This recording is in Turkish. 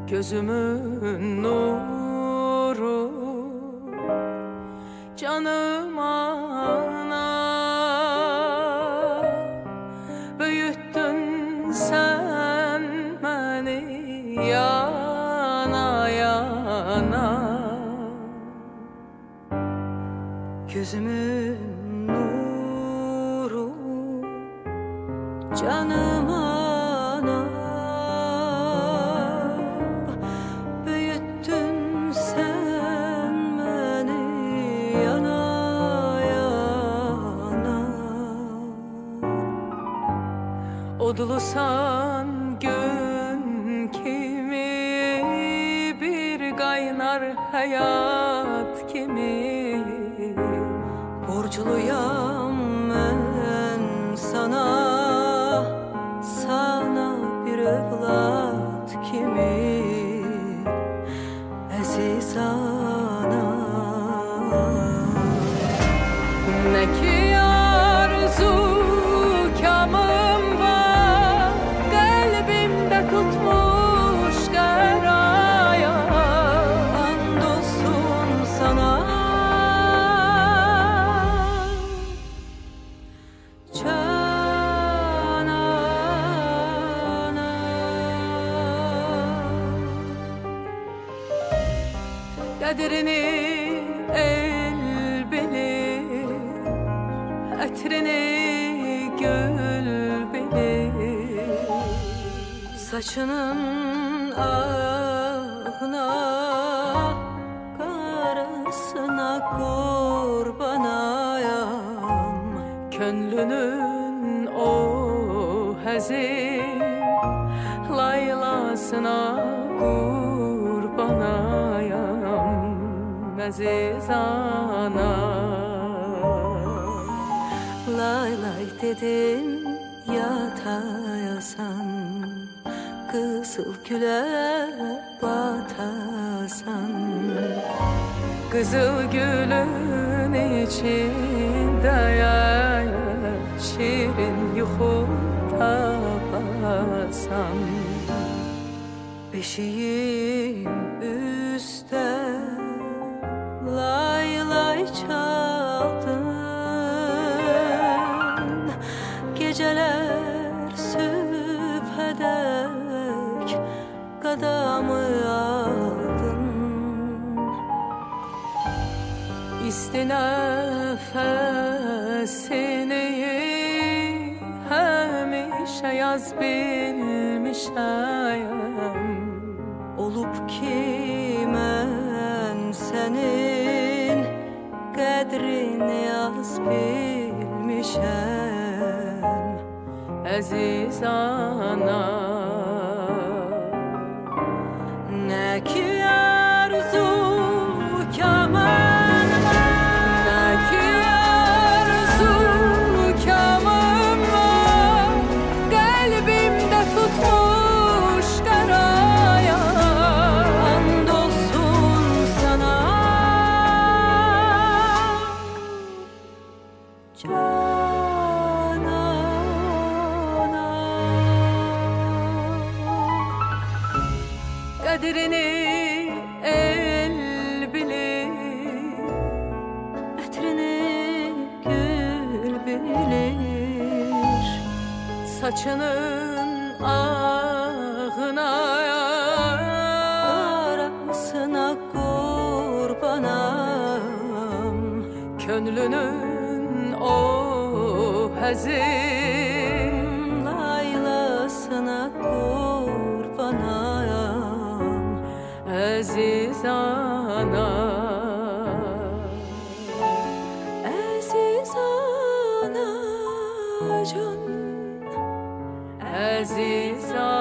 Gözümün nuru, canım ana, büyüttün sen beni yana yana. Gözümün nuru, canım ana, büyüttün sen beni yana yana. Odlusan gün kimi, bir kaynar hayat kimi. Borçluyam ben sana, sana bir evlat kimi. Aziz ana, ne ki arzu kamım var, kalbimde tutmuş karaya. Andolsun sana kaderini el bilir, etrini gül bilir. Saçının ahına, karasına kurbanayam. Könlünün o hazin laylasına kurbanayam. Aziz ana, lay lay dedim yatayasan, kızıl güle batasan. Kızıl gülün içinde ya şirin yuhu tapasan. Beşiğim üstte lay lay çaldın, geceler sübhe dek kadamı aldın. İstinafesini hemişe yaz bilmişem. Olup ki ben senin kadrini yaz bilmişem. Aziz ana, ne ki arzu kamın var, ne ki arzu kamın var, kalbimde tutmuş karaya. Andolsun sana canana. Kaderini el bilir, etrini gül bilir. Saçının ahına, arasına kurbanam. Könlünün o hazin laylasına kurbanam. Aziz ana, aziz ana can, aziz ana.